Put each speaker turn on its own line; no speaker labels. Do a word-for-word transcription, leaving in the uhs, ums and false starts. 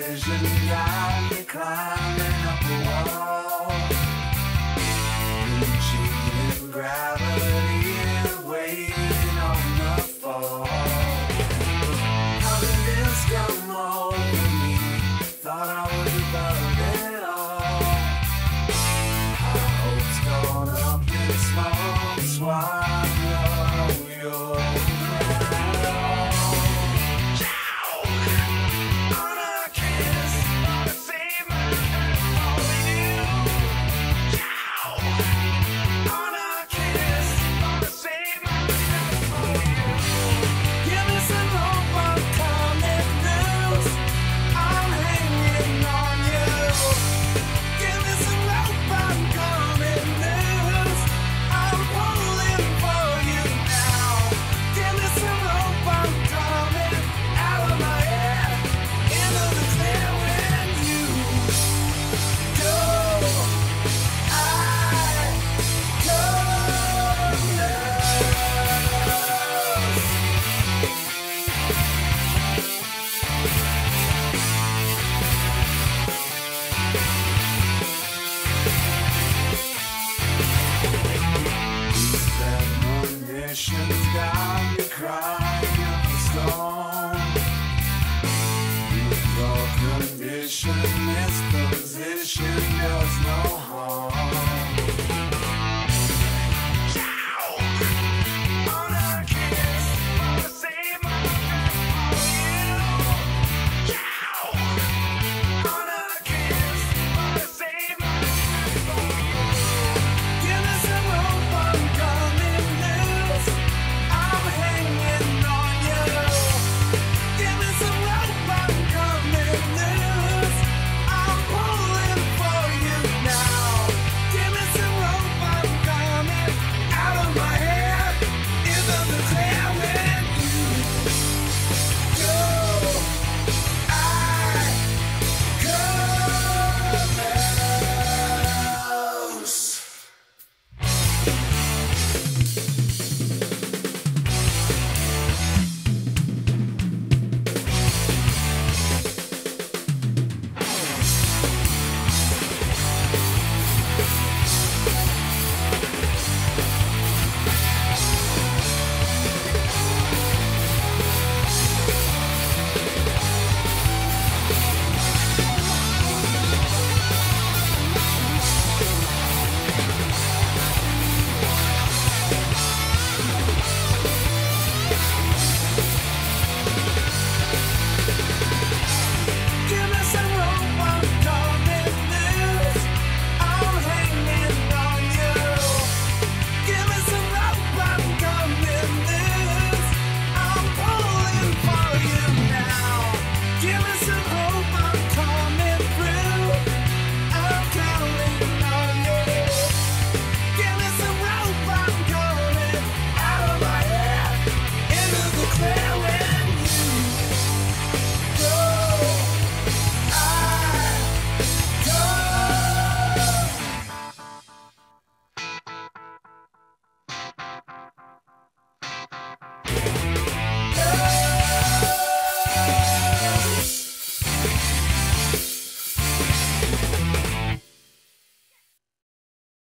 vision got me climbing up a wall, reaching gravity and waiting on the fall. How did this come over me? Thought I was above it all. High hopes gone up in smoke, swallow your crown. Ciao! On a kiss, wanna save my life for you. Ciao! On a kiss, wanna save my life for you. Give me some hope, I'm coming loose. I'm hanging on you. Give me some hope, I'm coming loose. I'm pulling for you now. Give me some hope, I'm coming out of my head into the clear when you go. I come These premonitions got me crying up the storm. Your condition, this position does no